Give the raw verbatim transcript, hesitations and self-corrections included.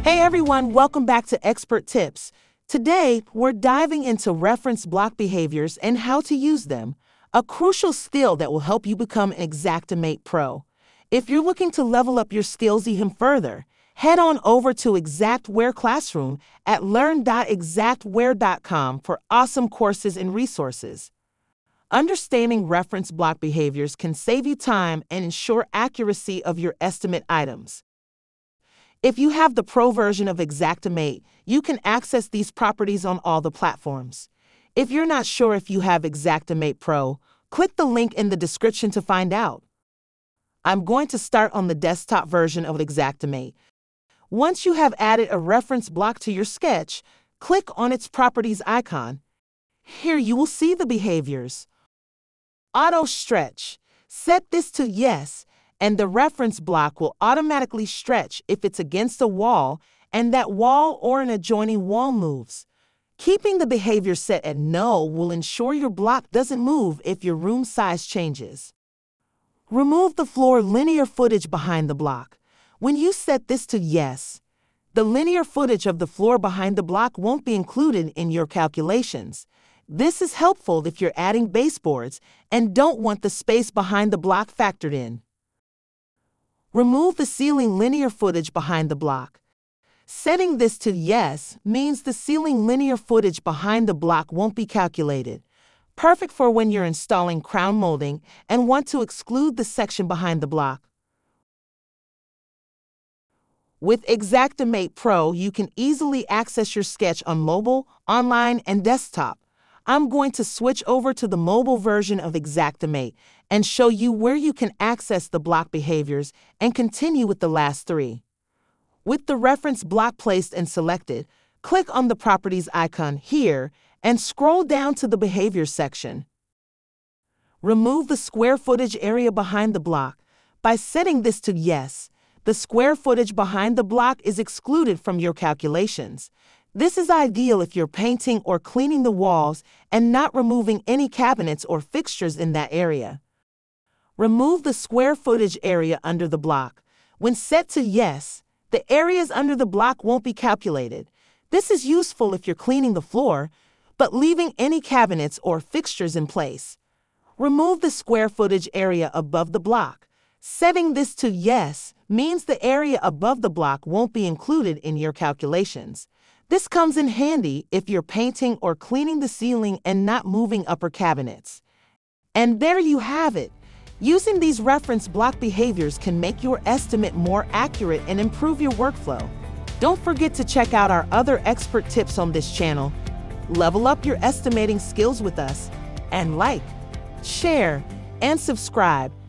Hey everyone, welcome back to Xpert Tips. Today, we're diving into reference block behaviors and how to use them, a crucial skill that will help you become an Xactimate Pro. If you're looking to level up your skills even further, head on over to Xactware Classroom at learn dot xactware dot com for awesome courses and resources. Understanding reference block behaviors can save you time and ensure accuracy of your estimate items. If you have the Pro version of Xactimate, you can access these properties on all the platforms. If you're not sure if you have Xactimate Pro, click the link in the description to find out. I'm going to start on the desktop version of Xactimate. Once you have added a reference block to your sketch, click on its properties icon. Here you will see the behaviors. Auto stretch. Set this to yes, and the reference block will automatically stretch if it's against a wall and that wall or an adjoining wall moves. Keeping the behavior set at no will ensure your block doesn't move if your room size changes. Remove the floor linear footage behind the block. When you set this to yes, the linear footage of the floor behind the block won't be included in your calculations. This is helpful if you're adding baseboards and don't want the space behind the block factored in. Remove the ceiling linear footage behind the block. Setting this to yes means the ceiling linear footage behind the block won't be calculated. Perfect for when you're installing crown molding and want to exclude the section behind the block. With Xactimate Pro, you can easily access your sketch on mobile, online, and desktop. I'm going to switch over to the mobile version of Xactimate and show you where you can access the block behaviors and continue with the last three. With the reference block placed and selected, click on the properties icon here and scroll down to the behaviors section. Remove the square footage area behind the block. By setting this to yes, the square footage behind the block is excluded from your calculations. This is ideal if you're painting or cleaning the walls and not removing any cabinets or fixtures in that area. Remove the square footage area under the block. When set to yes, the areas under the block won't be calculated. This is useful if you're cleaning the floor, but leaving any cabinets or fixtures in place. Remove the square footage area above the block. Setting this to yes means the area above the block won't be included in your calculations. This comes in handy if you're painting or cleaning the ceiling and not moving upper cabinets. And there you have it. Using these reference block behaviors can make your estimate more accurate and improve your workflow. Don't forget to check out our other expert tips on this channel. Level up your estimating skills with us, and like, share, and subscribe